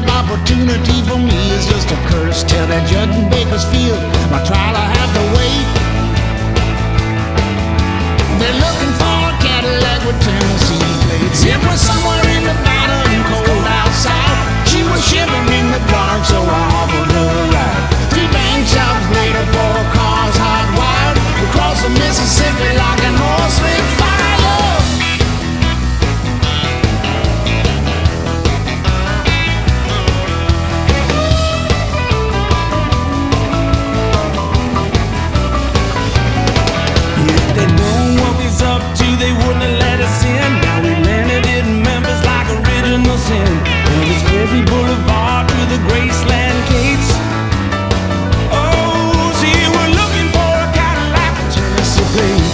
of opportunity for me is just a curse. Tell that judge in Bakersfield my trial I have to wait. They're looking for a Cadillac with Tennessee plates. It was somewhere in the bottom, cold outside. She was shivering in the dark, so I offered her a ride. 3 bank jobs later, 4 cars hot-wired across the Mississippi like an oil slick fire. If they'd known what we was up to, they wouldn't have let us in. Now we landed in Memphis like original sin. Elvis Presley Boulevard through the Graceland gates. Oh, see, we're looking for a Cadillac with Tennessee plates.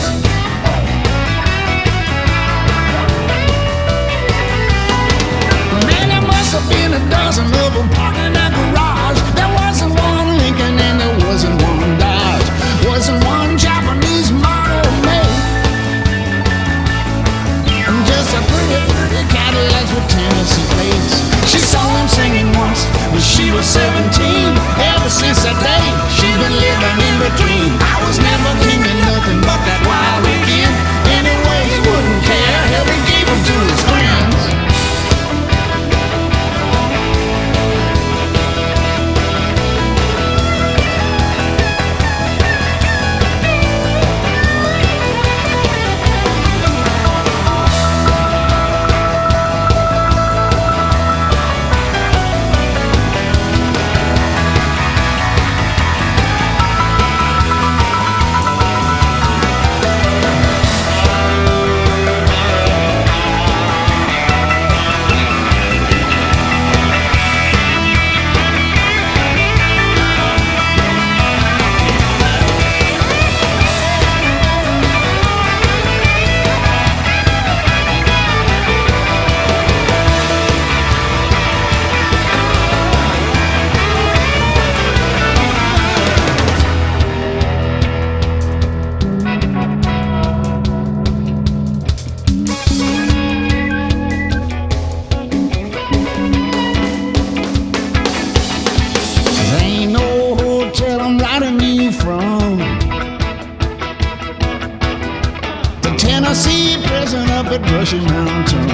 Man, there must have been a dozen of them parked in that garage. There wasn't one Lincoln and there wasn't one Dodge. Wasn't one Japanese model made. And just a pretty Cadillacs with Tennessee plates. She saw him singing once when she was 17. Ever since that day, she's been living in between. I was never thinking nothing but that wild weekend. Anyway, he wouldn't care. Hell, he gave them to his friends. From the Tennessee prison up at Brushy Mountain,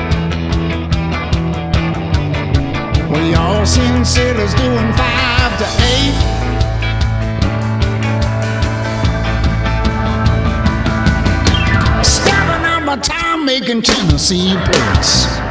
where y'all seen sailors doing 5 to 8, starving out my time making Tennessee plates.